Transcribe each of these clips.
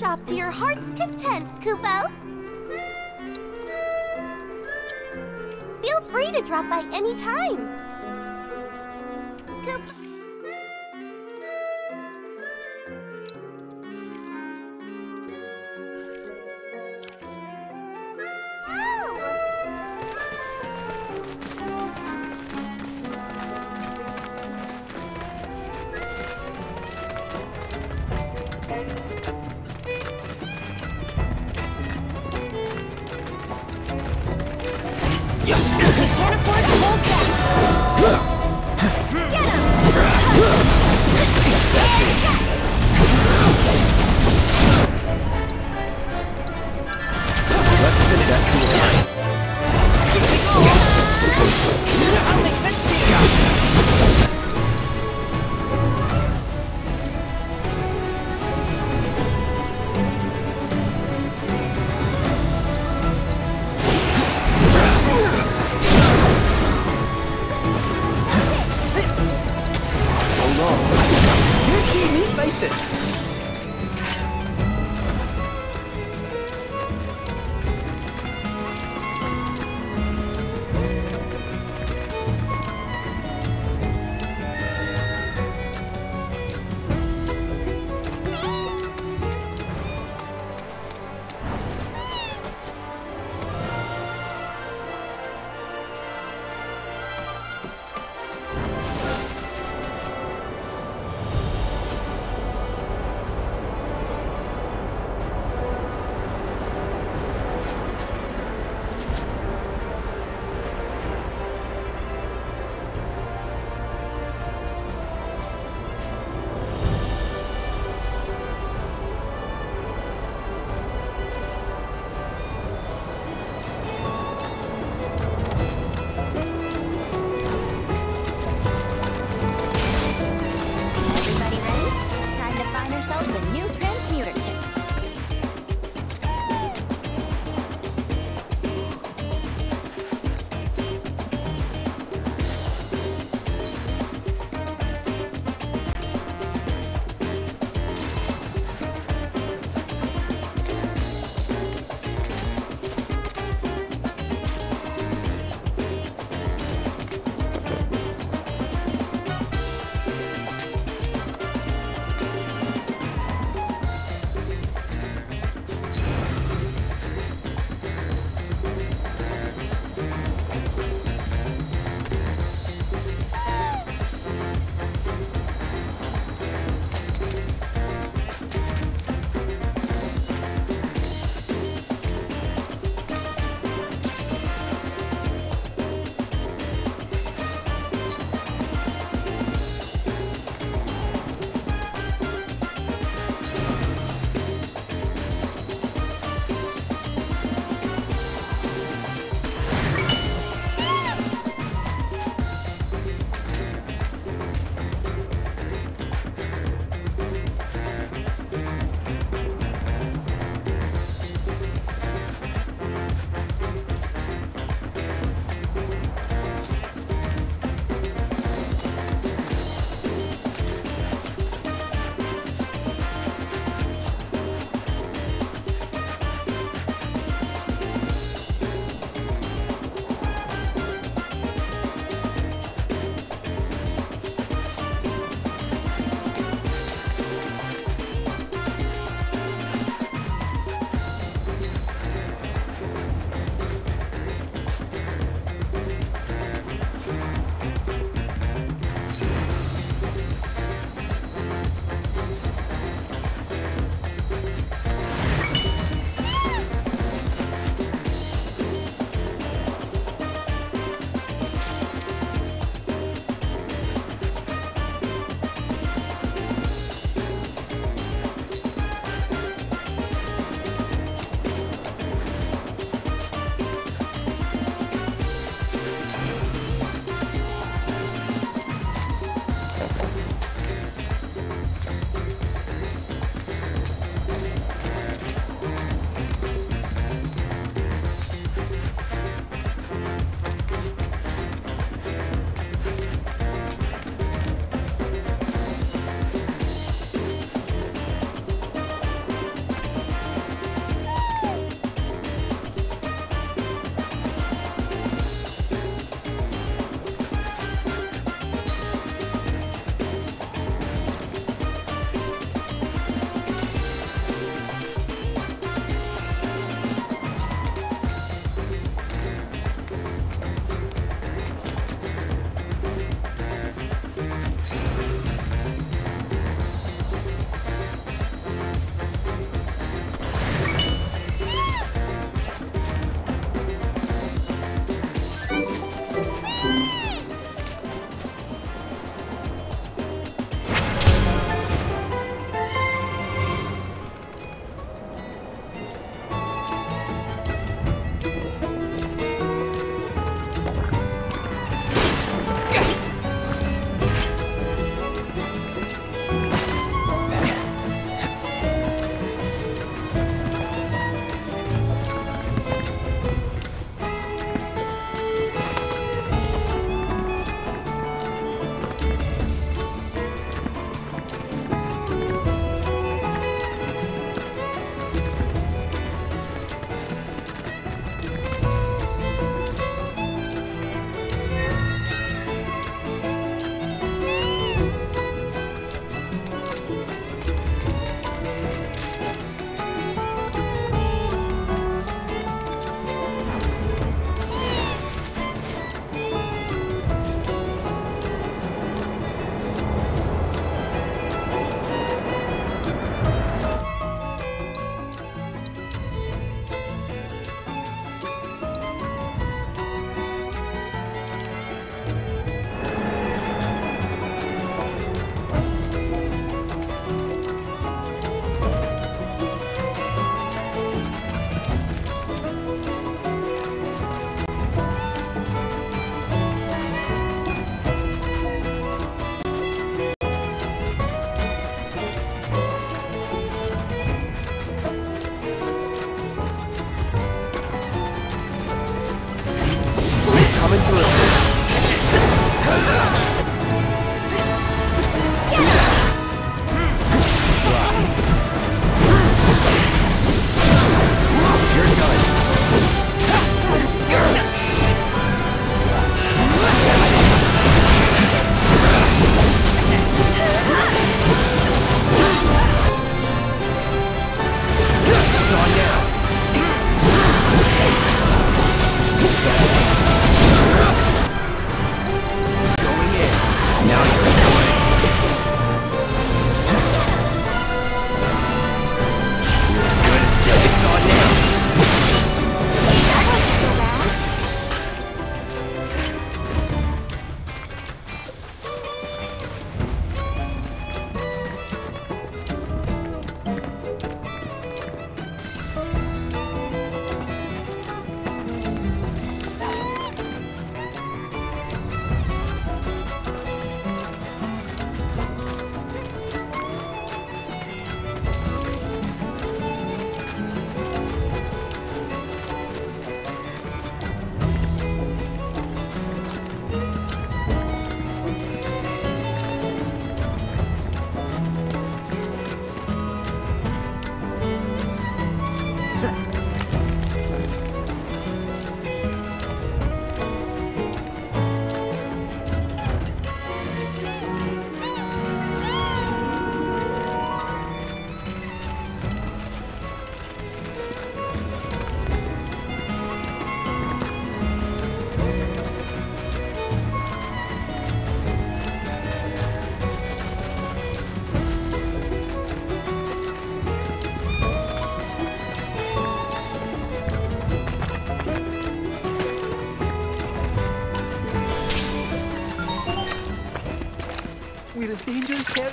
shop to your heart's content, Kupo. Feel free to drop by any time. Kupo. Can't afford to hold back. Get him!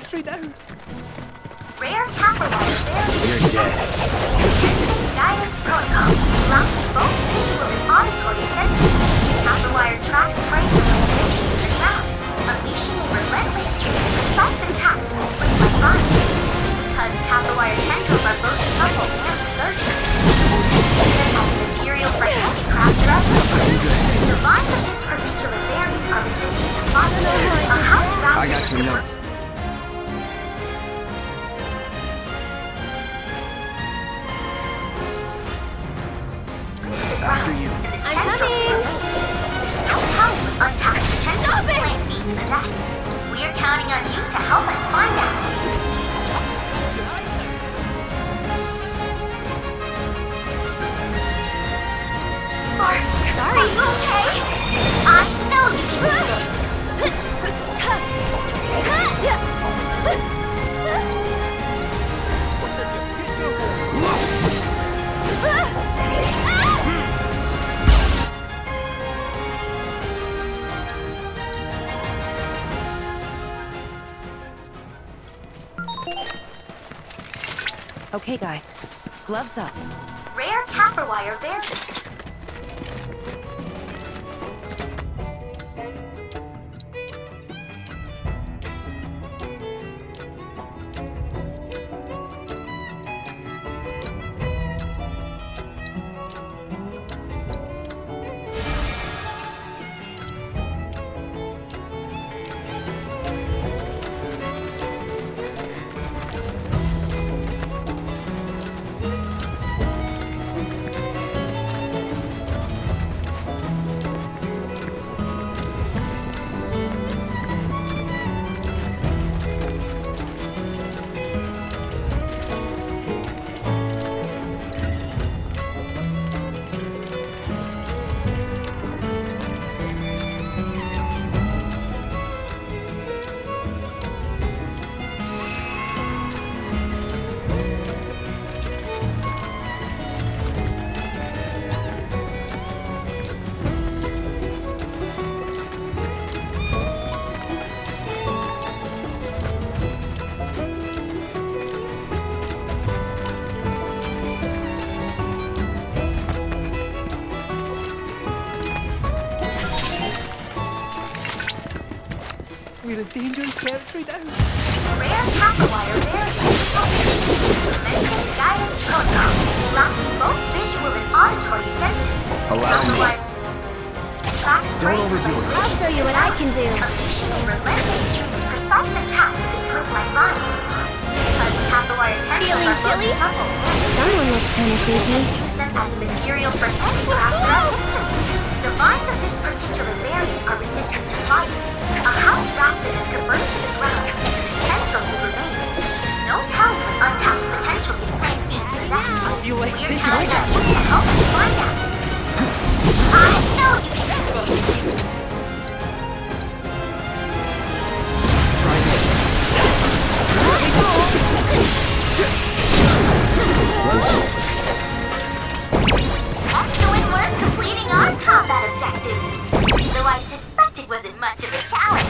territory now. Rare Capital You're dead. Guidance protocol. Blocking both visual and auditory senses. Capital tracks frame limitations in the ground. Unleashing a relentless stream of precise attacks from its wing-like body. Because capital tendrils are both supple and sturdy. As material for handicrafts are everywhere. The lines of this particular variant are resistant to fire. A house I got your note. After you. I'm coming! There's no telling what untapped potential this plant needs possess. We're counting on you to help us find out. Sorry. Are you okay? I know you can do this. Okay, guys. Gloves up. Rare Caprwire variant. We're in dangerous territory now. Rare Caprwire variant. Commencing guidance protocol. Blocking both visual and auditory senses. Allow me. Tracks Don't overdo it. I'll show you what I can do. Unleashing a relentless stream of precise attacks with its hook-like lines. Because Caprwire tendrils are both supple. Someone looks kind of shaky. Use them as a material for handicrafts or resistance. The lines of this particular variant are resistant to fire. A house rafted and converted to the ground. Tendrils will remain. There's no telling what untapped potential these plants need to possess. feel like We're taking counting on you to help us find out. I know you can do this. Excellent work completing our combat objectives. Though I suspect it wasn't much of a challenge.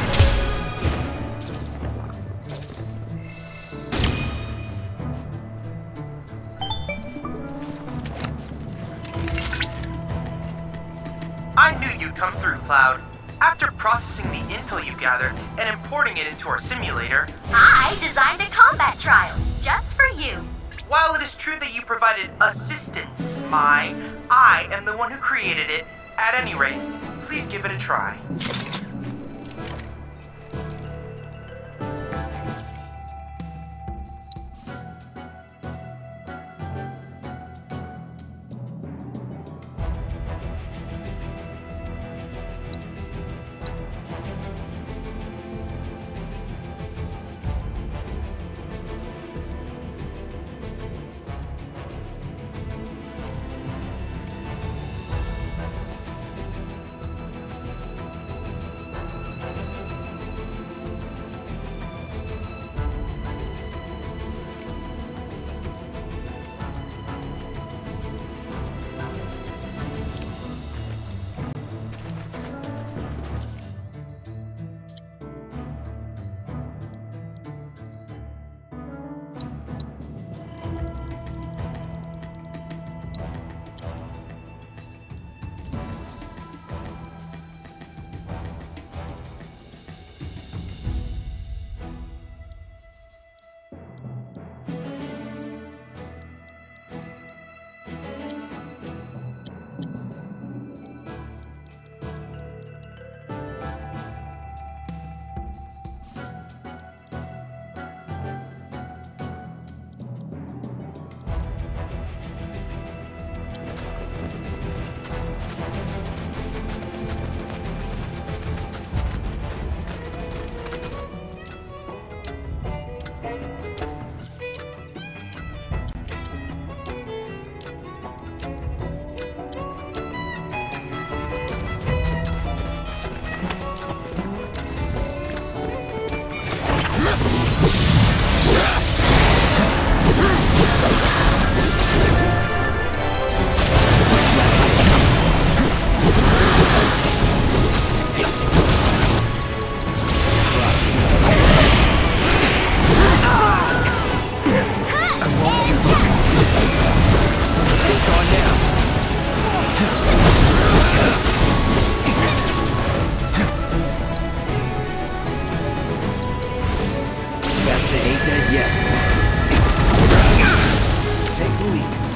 I knew you'd come through, Cloud. After processing the intel you gathered and importing it into our simulator, I designed a combat trial just for you. while it is true that you provided assistance, I am the one who created it. At any rate, please give it a try.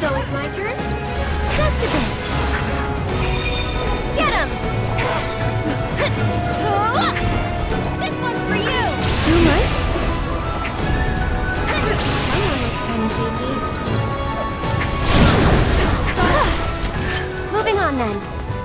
So it's my turn? Just a bit. Get him! This one's for you! Too much? Someone looks kinda shaky. Moving on then.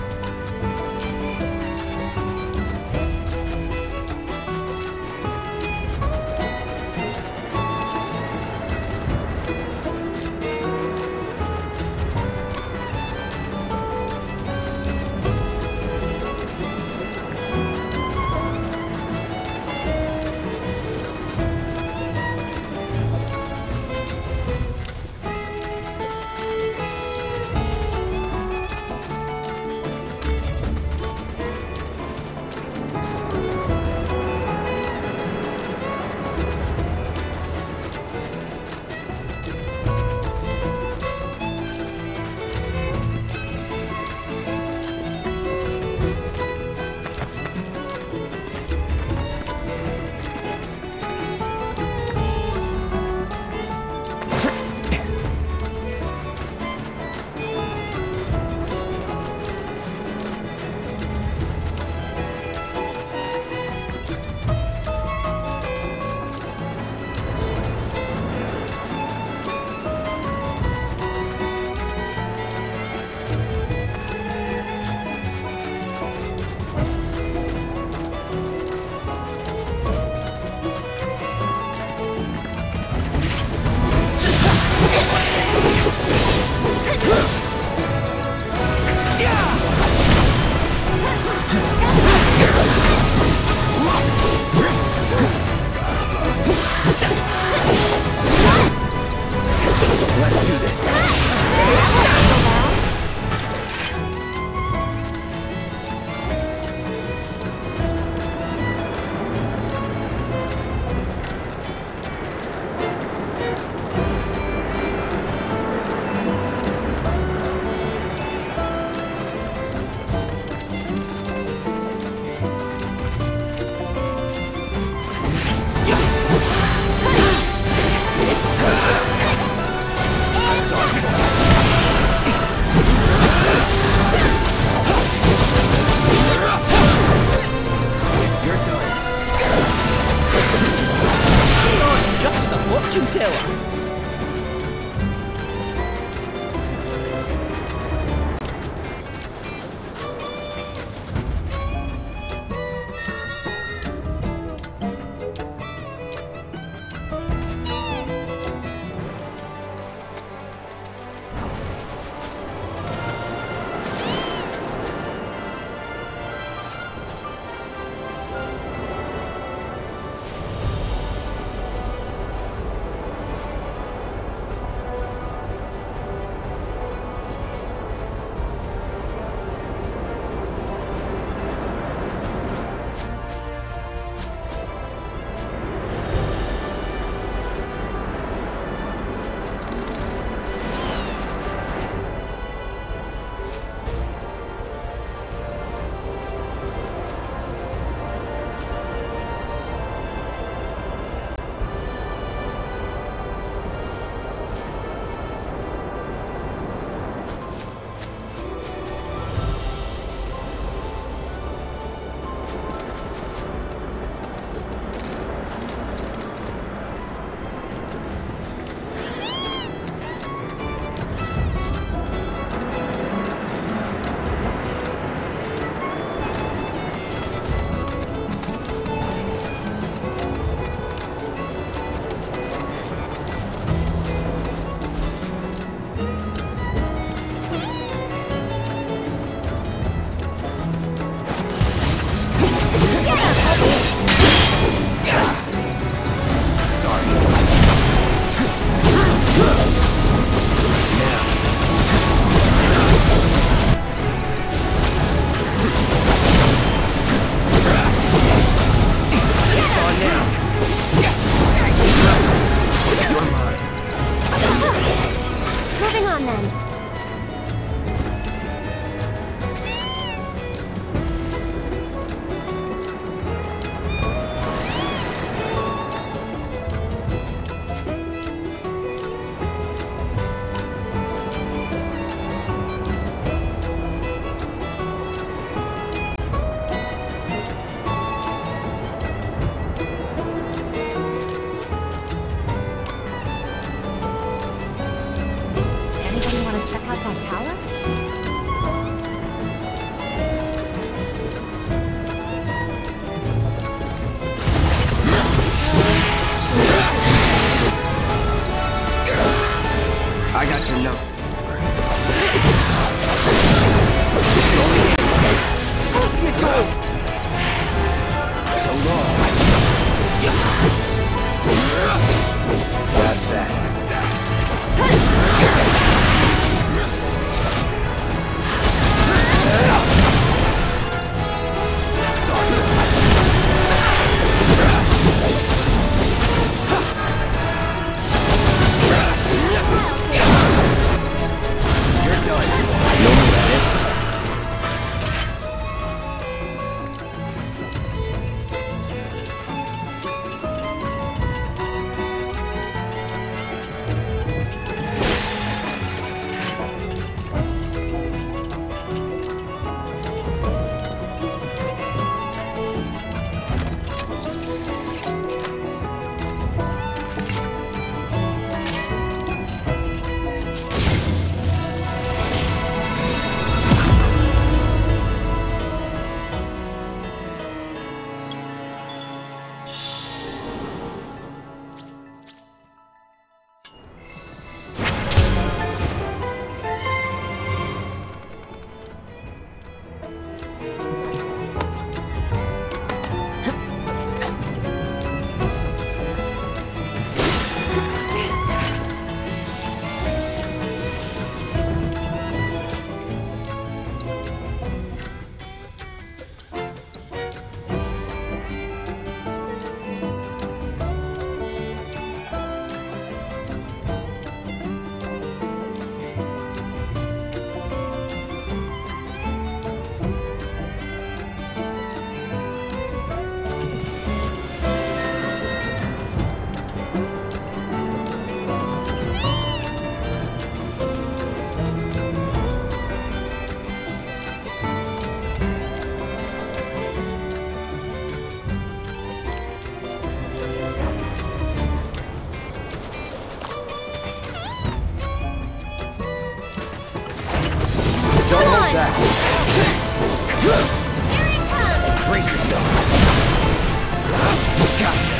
Let's do this. Just a fortune teller. Check out my power? I got your note. Off you go! So long. That's that. You're done. No more at it. Come on! Back. Here it comes! Brace yourself. Gotcha.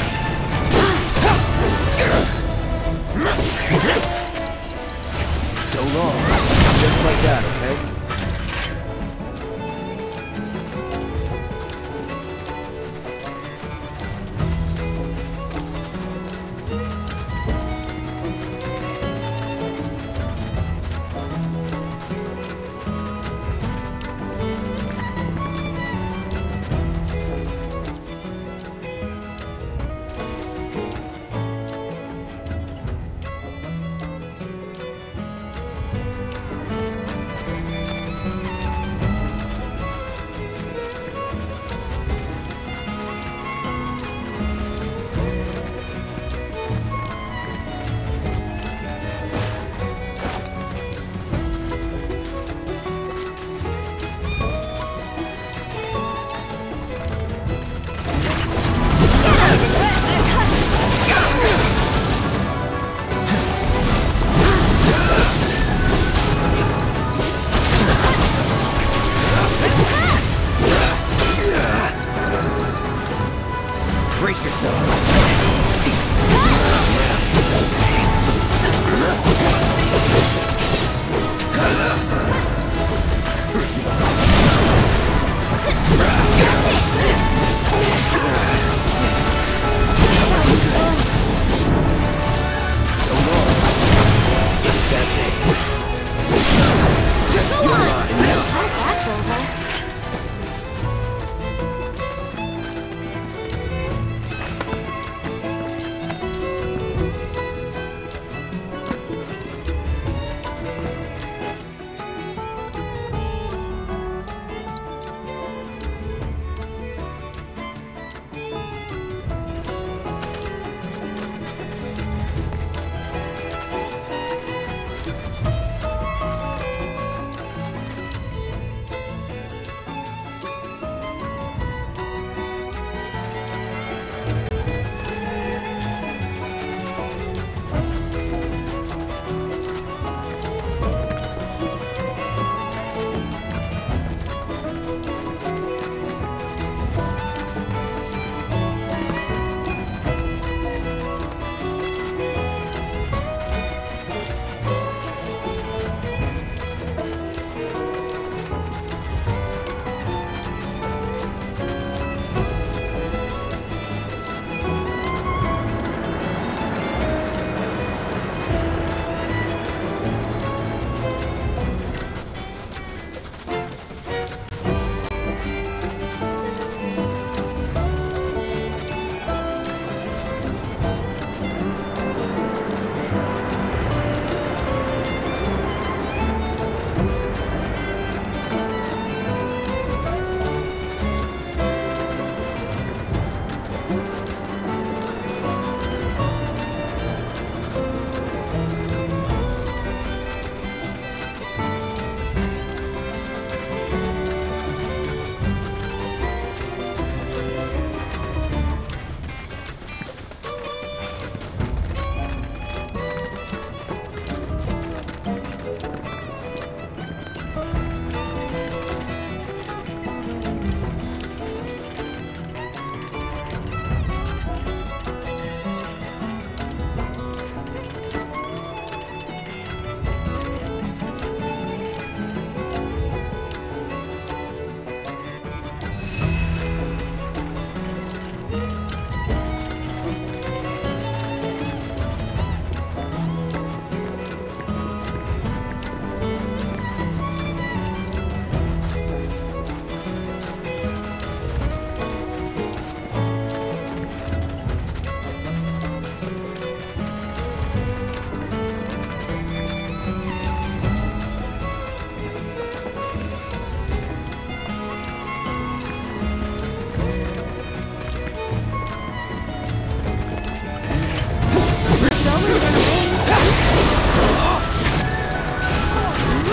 So long. Just like that, okay?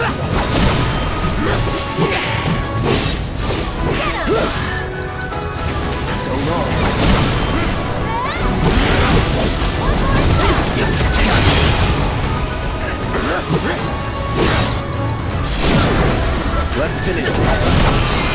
So long. Let's finish this.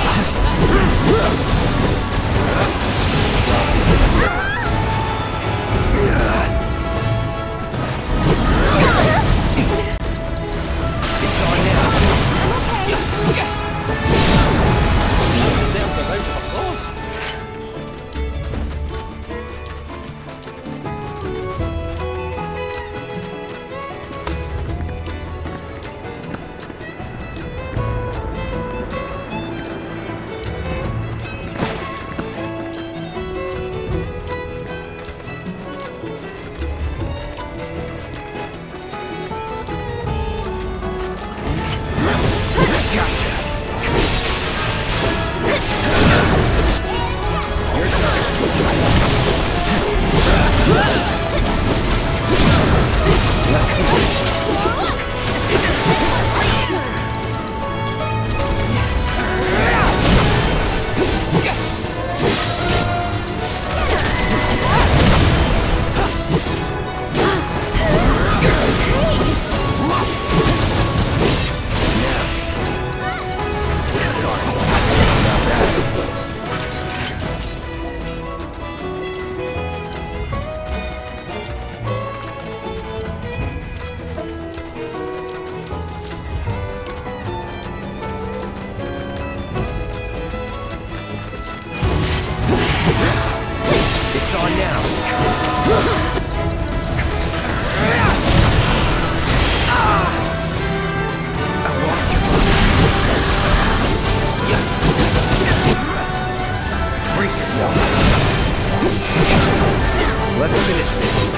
Let's finish this.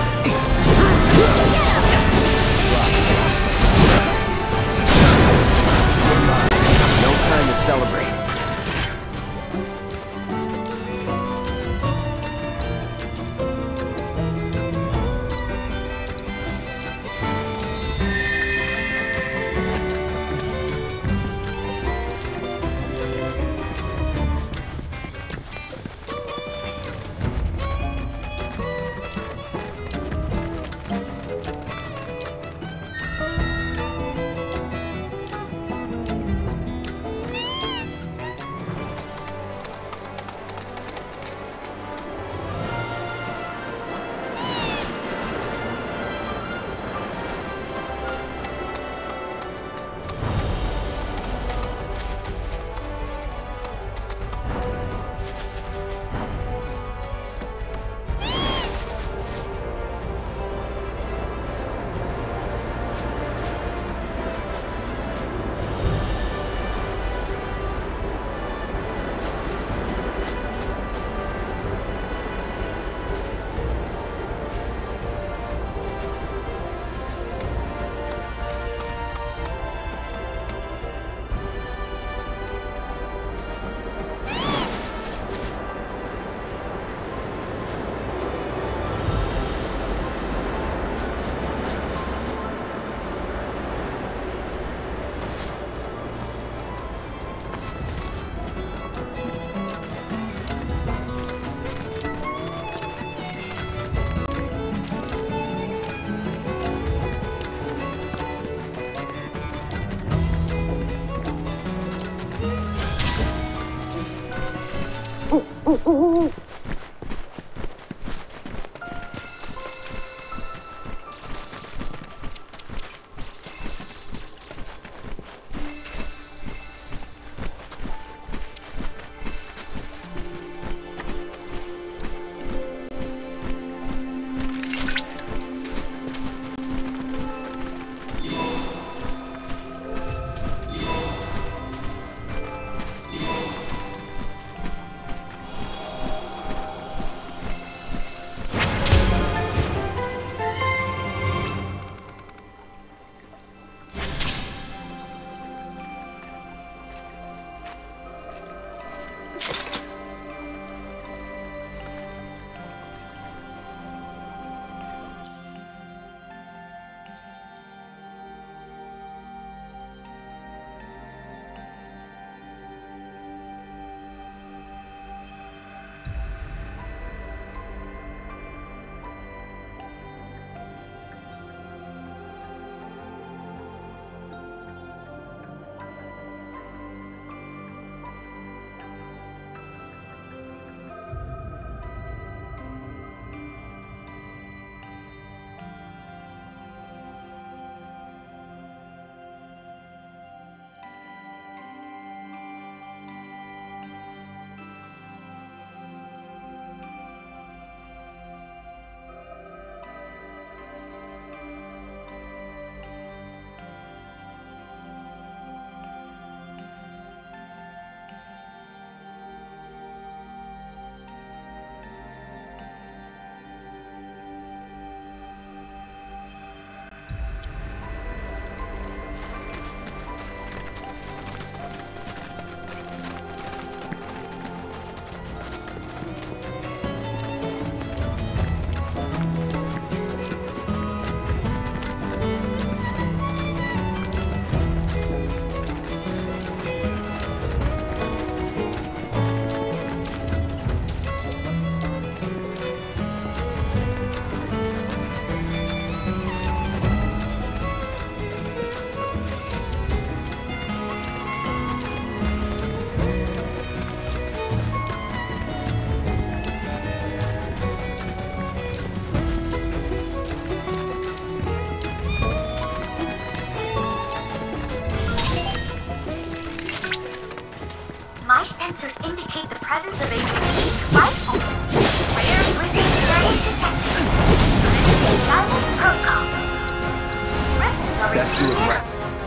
No time to celebrate. sensors indicate the presence of a unique life form. Rare Griffin damage detected. This is Diamond's protocol. Griffins are Best do it routine right.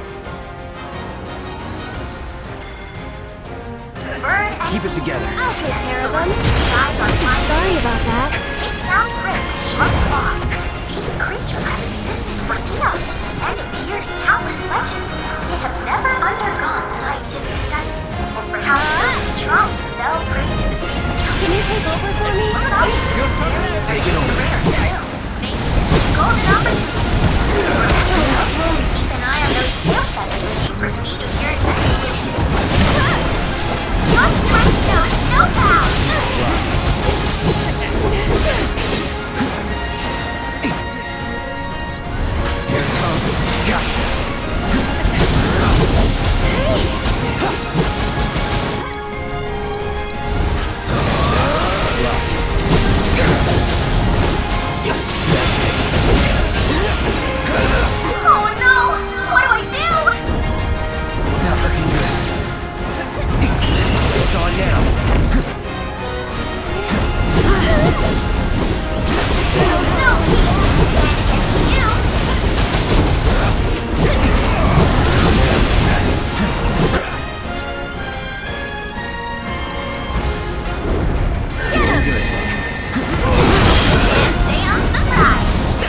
bird and Keep it together. I'll take care of them. skies are flying. Sorry about that. Big mouth grip with sharp claws. These creatures have existed for eons and appeared in countless legends, yet have never undergone scientific study. Or perhaps those who tried fell prey to the beast. Can you take over for me? Take it over. Maybe this is a golden opportunity. Keep an eye on those tail feathers as you proceed with your investigation. Just touch those snowplows! Here it comes. Gotcha. Oh no! What do I do? Not looking good. It's on now. No! And you! Good. Stay on surprise!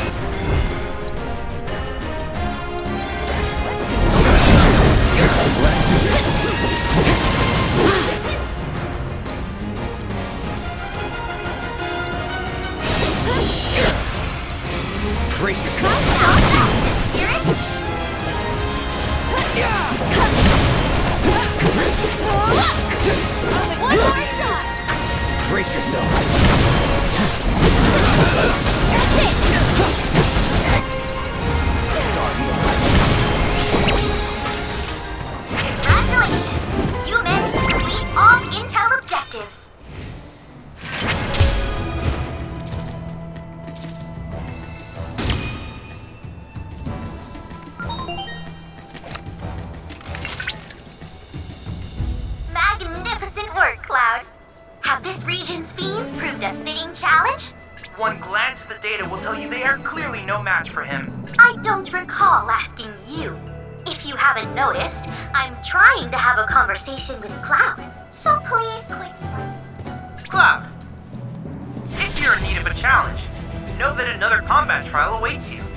Brace yourself. How fast, the spirit? One more shot. Brace yourself. That's it. Sorry. Congratulations! You managed to complete all Intel objectives. Magnificent work, Cloud. Have this region's fiends proved a fitting challenge? One glance at the data will tell you they are clearly no match for him. I don't recall asking you. If you haven't noticed, I'm trying to have a conversation with Cloud. So please quit. Cloud, if you're in need of a challenge, know that another combat trial awaits you.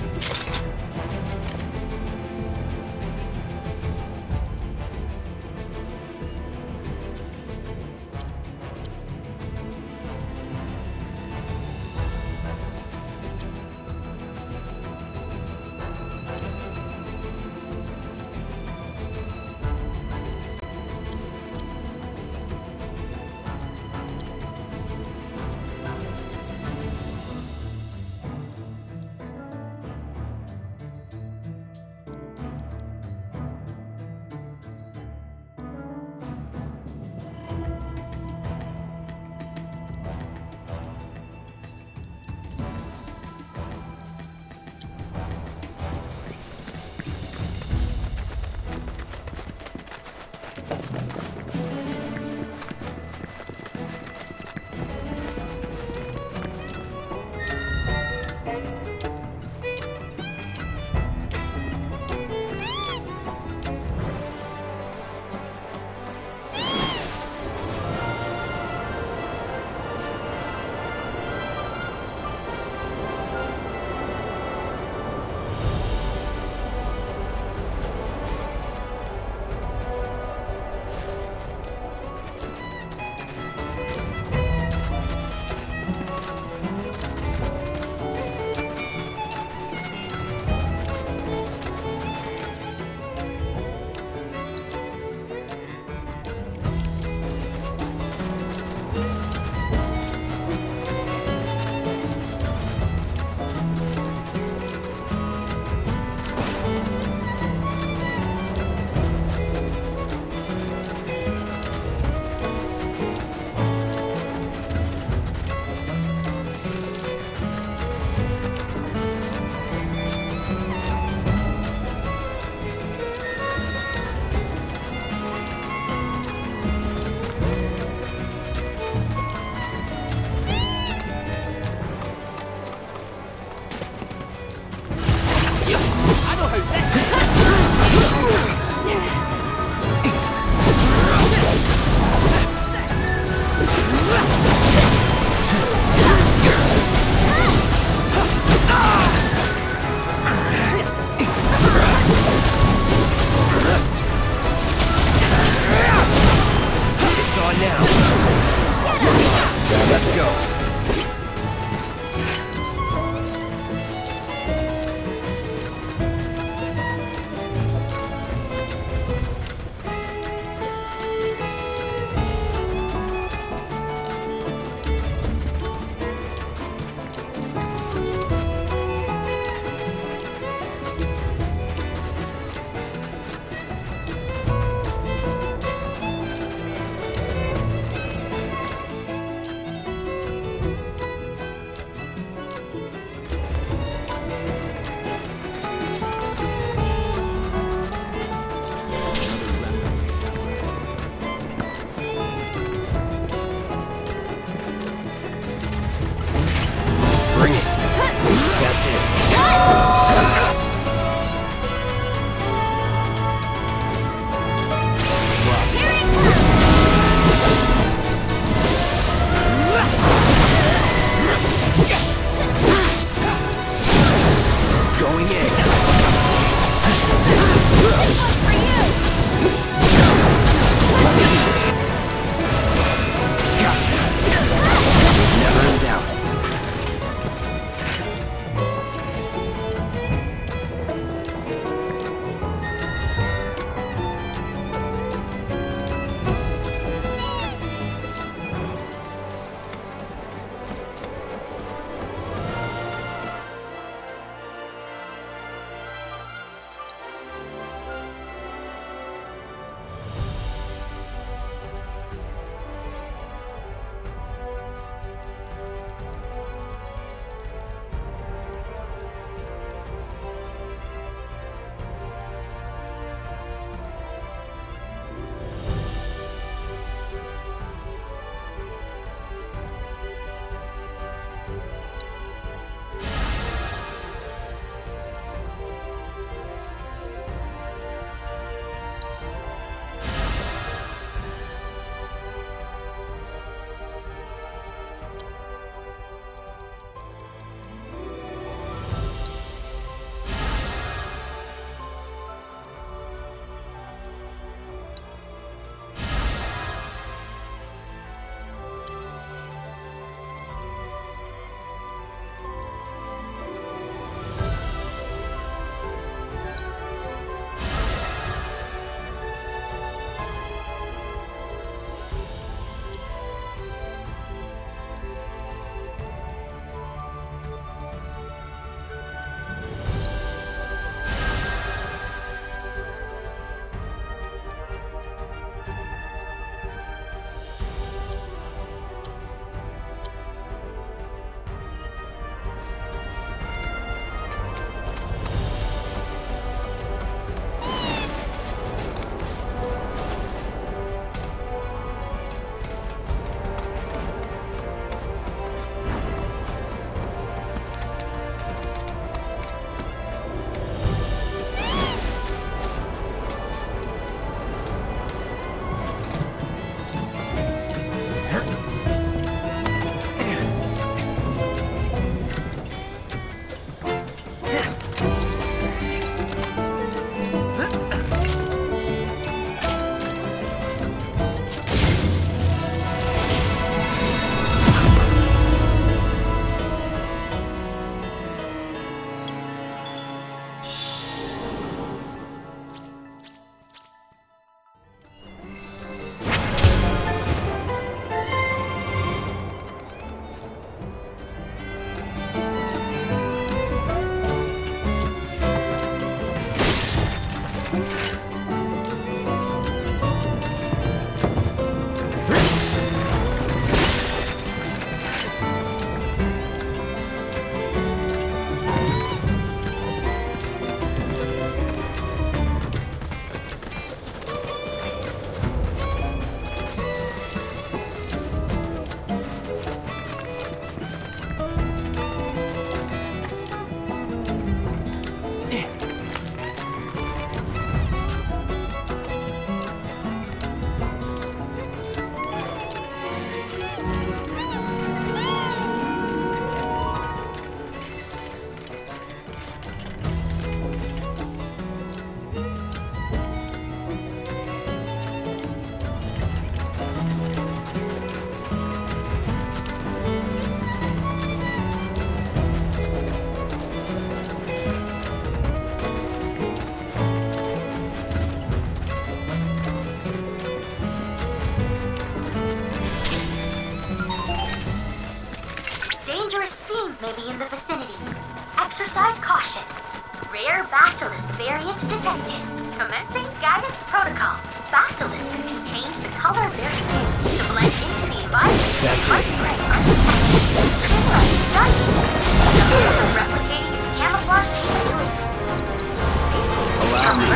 Dangerous fiends may be in the vicinity. Exercise caution. Rare basilisk variant detected. Commencing guidance protocol. Basilisks can change the color of their skin to blend into the environment. That's Light it. spray undetected. Shinra studies the means of replicating its camouflage capabilities. Allow me.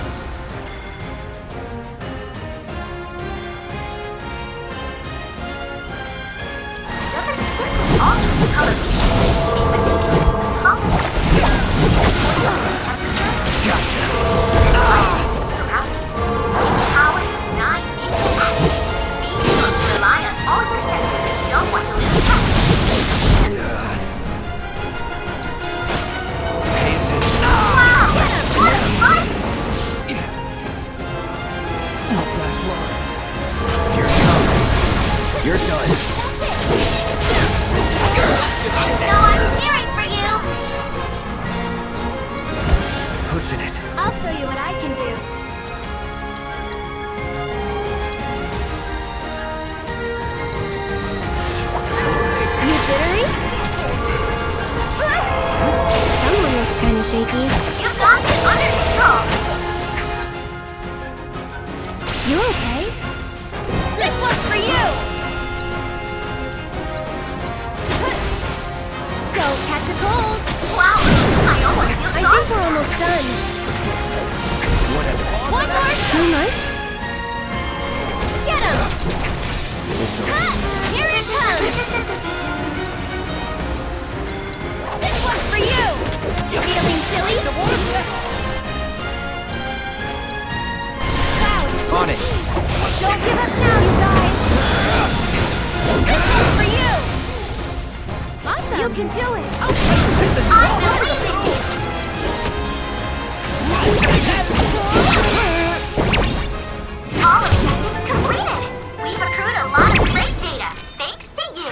Doesn't simply alter its coloration. It manipulates the combination of temperature, lighting its surroundings. Its powers of 9 inches axis. These must rely on all your senses if you don't want to lose touch. Pay attention. Wow! What a fight! Not last long. Here it comes. You're done. No, I'm cheering for you! Pushing it. I'll show you what I can do. You jittery? Someone looks kind of shaky. You got this under control! You okay? This one's for you! Don't catch a cold! Wow! I almost feel I think sorry. we're almost done. Whatever. One more! Too much? Get him! Ha! Here it comes! This one's for you! Feeling chilly? Wow! On it. Don't give up now, you guys! This one's for you! Awesome! You can do it! I believe in you! All objectives completed! We've accrued a lot of great data, thanks to you!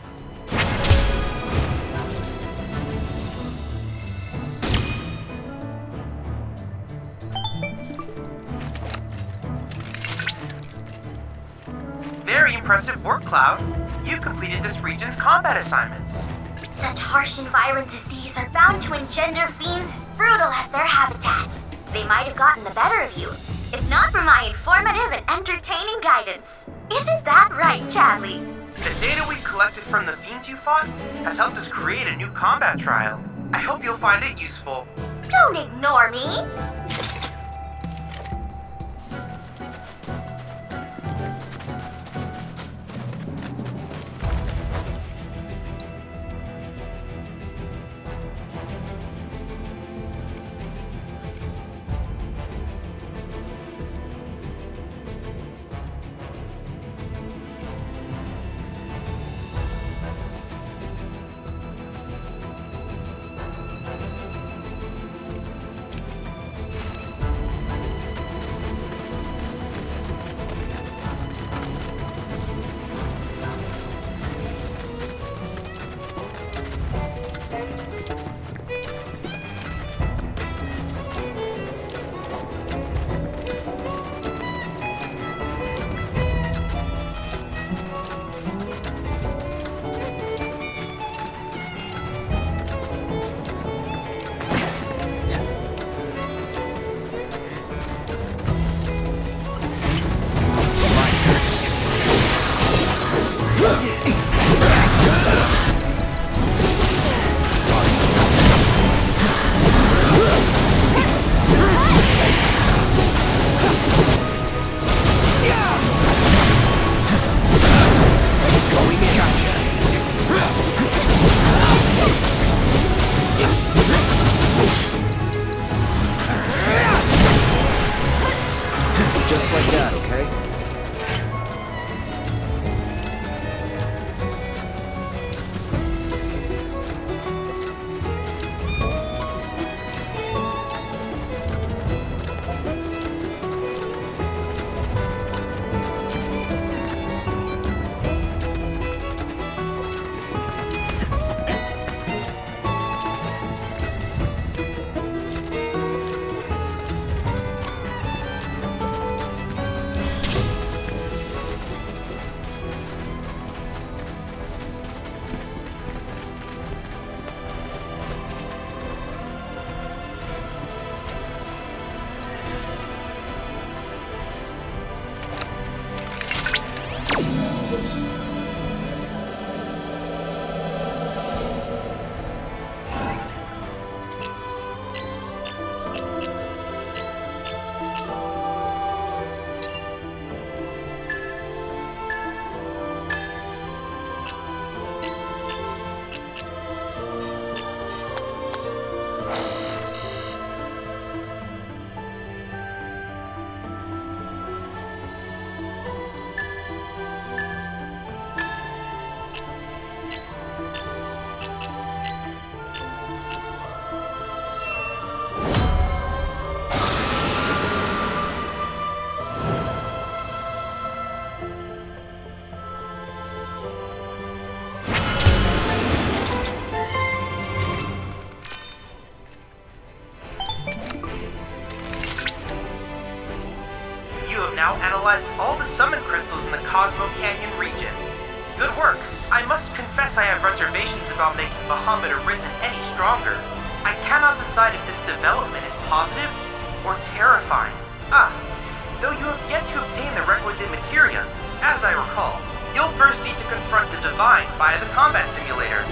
Very impressive work, Cloud. You've completed this region's combat assignments. Such harsh environs as these are bound to engender fiends as brutal as their habitat. They might have gotten the better of you, if not for my informative and entertaining guidance. Isn't that right, Chadley? The data we collected from the fiends you fought has helped us create a new combat trial. I hope you'll find it useful. Don't ignore me! Just like that, okay? You have now analyzed all the summon crystals in the Cosmo Canyon region. Good work. I must confess I have reservations about making Bahamut Arisen any stronger. I cannot decide if this development is positive or terrifying. Though you have yet to obtain the requisite materia, as I recall, you'll first need to confront the Divine via the combat simulator.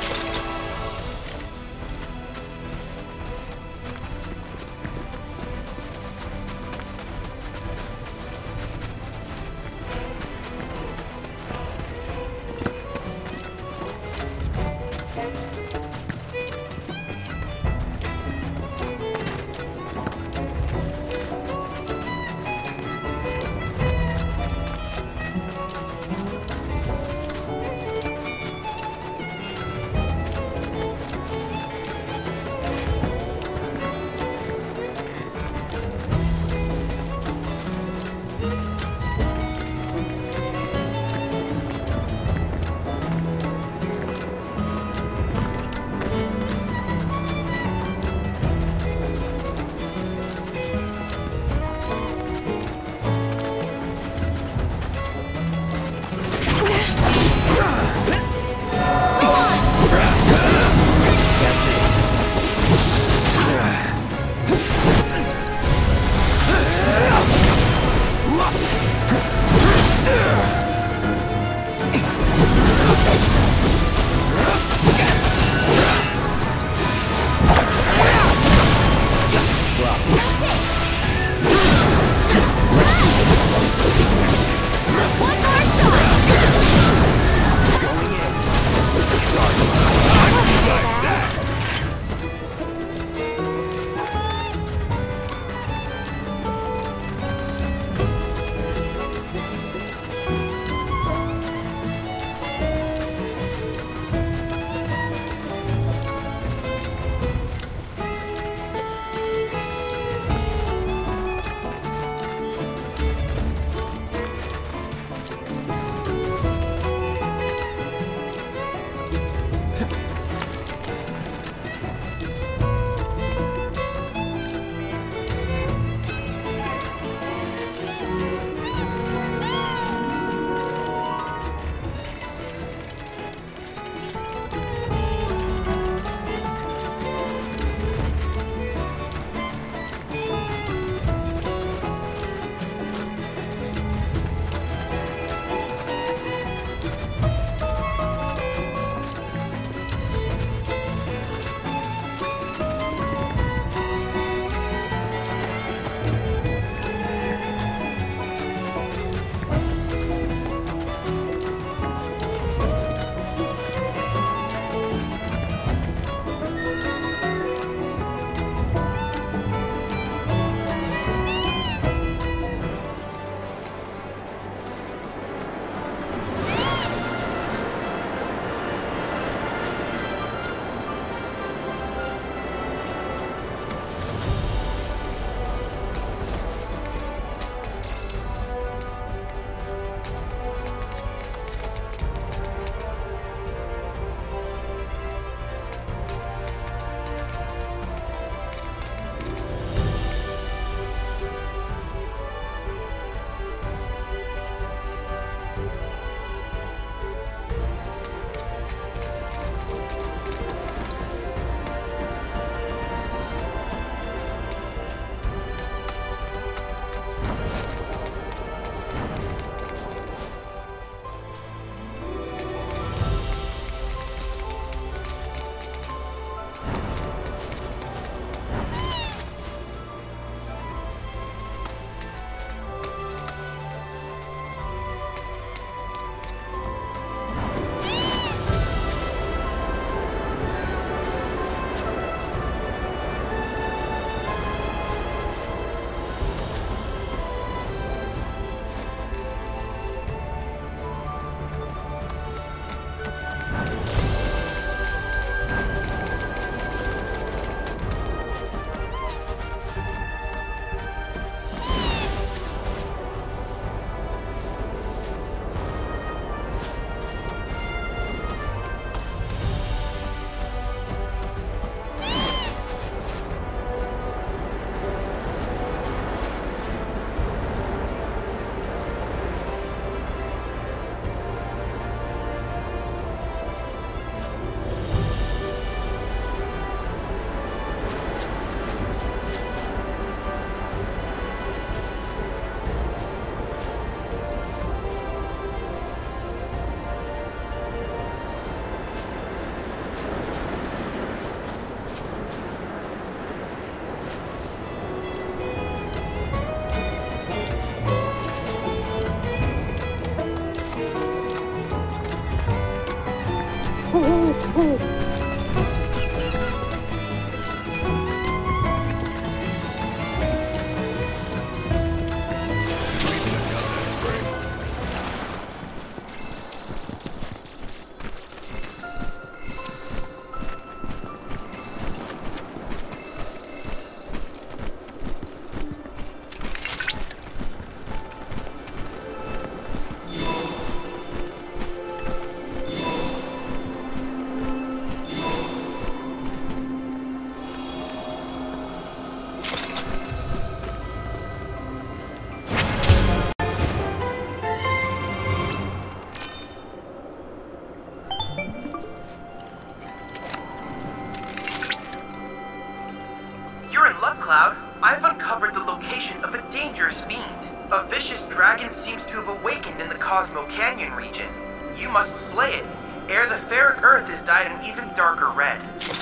dangerous fiend. A vicious dragon seems to have awakened in the Cosmo Canyon region. You must slay it, ere the fair earth is dyed an even darker red.